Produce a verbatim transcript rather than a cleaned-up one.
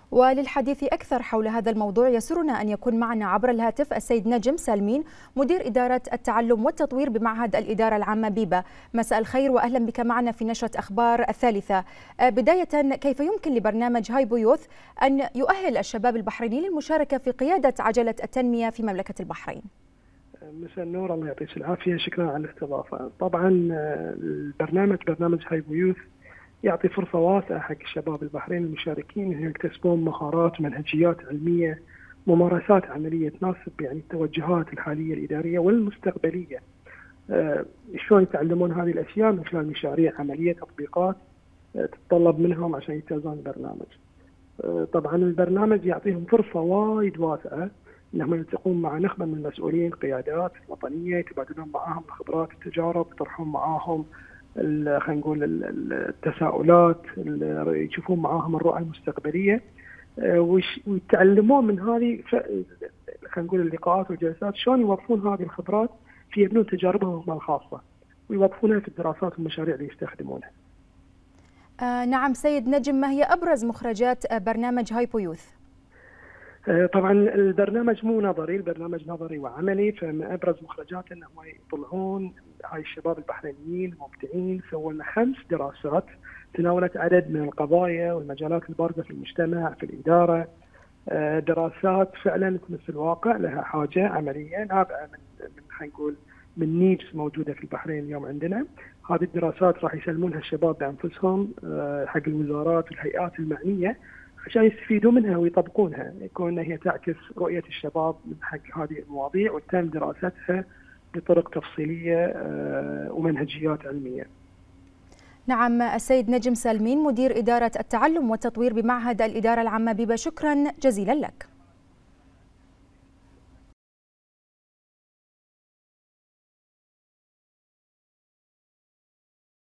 وللحديث أكثر حول هذا الموضوع يسرنا أن يكون معنا عبر الهاتف السيد نجم سالمين، مدير إدارة التعلم والتطوير بمعهد الإدارة العامة بيبا. مساء الخير وأهلا بك معنا في نشرة أخبار الثالثة. بداية، كيف يمكن لبرنامج هايبو يوث أن يؤهل الشباب البحريني للمشاركة في قيادة عجلة التنمية في مملكة البحرين؟ مساء النور، الله يعطيك العافية، شكرا على الاستضافة. طبعا البرنامج برنامج هايبو يوث يعطي فرصة واسعة حق الشباب البحرين المشاركين انهم يكتسبون مهارات ومنهجيات علمية، ممارسات عملية تناسب يعني التوجهات الحالية الإدارية والمستقبلية. أه شلون يتعلمون هذه الأشياء؟ من خلال مشاريع عملية، تطبيقات أه تتطلب منهم عشان يجتازون البرنامج. أه طبعا البرنامج يعطيهم فرصة وايد واسعة انهم يلتقون مع نخبة من المسؤولين، قيادات وطنية، يتبادلون معاهم الخبرات، التجارب، يطرحون معاهم خلينا نقول التساؤلات، يشوفون معاهم الرؤى المستقبليه، ويتعلمون من هذه خلينا نقول اللقاءات والجلسات شلون يوظفون هذه الخبرات في يبنون تجاربهم الخاصه ويوظفونها في الدراسات والمشاريع اللي يستخدمونها. آه نعم سيد نجم، ما هي ابرز مخرجات برنامج هايبو يوث؟ طبعا البرنامج مو نظري، البرنامج نظري وعملي، فمن ابرز مخرجاته انهم يطلعون هاي الشباب البحرينيين المبدعين. سووا لنا خمس دراسات تناولت عدد من القضايا والمجالات البارزه في المجتمع، في الاداره، دراسات فعلا تمس الواقع، لها حاجه عمليه نابعه من من خلينا نقول من نيدز موجوده في البحرين اليوم عندنا. هذه الدراسات راح يسلمونها الشباب بانفسهم حق الوزارات والهيئات المعنيه عشان يستفيدوا منها ويطبقونها، يكون هي تعكس رؤية الشباب من حق هذه المواضيع وتم دراستها بطرق تفصيلية ومنهجيات علمية. نعم، السيد نجم سالمين، مدير إدارة التعلم والتطوير بمعهد الإدارة العامة بيبا، شكرا جزيلا لك.